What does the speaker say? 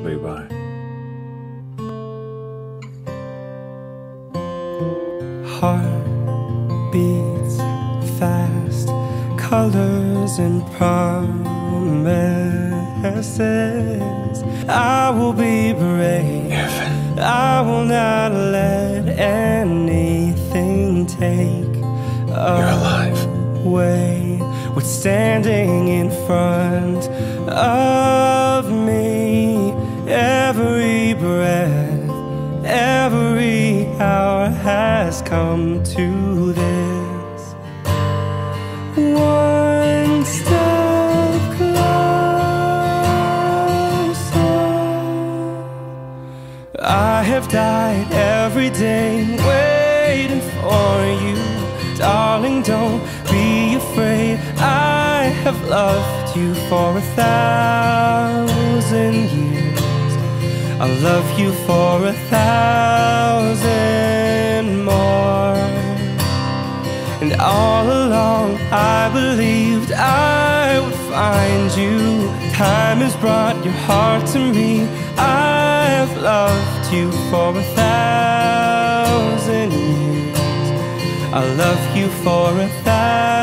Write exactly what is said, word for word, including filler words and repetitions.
Levi. Heart beats fast, colors and promises. I will be brave, Erwin. I will not let anything take You're alive. away what's standing in front of me. Every breath, every hour has come to this. One step closer. I have died every day waiting for you. Darling, don't be afraid. I have loved you for a thousand years. I'll love you for a thousand more. And all along I believed I would find you. Time has brought your heart to me. I've loved you for a thousand years. I'll love you for a thousand